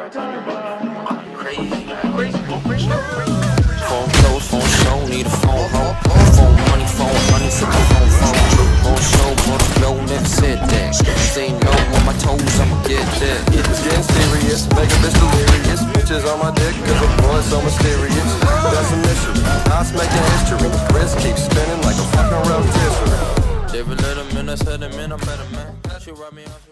Phone close, phone show, need a phone home. Phone money, phone honey, for the phone. Phone show, phone flow, never said that. Say no on my toes, I'ma get that. It's getting serious, make a bitch delirious. Bitches on my dick, cause the boy's so mysterious. That's a mystery, Knots making history. Wrist keeps spinning like a fucking rotisserie. Every little minute, I said a minute, I'm better man. She rub me off.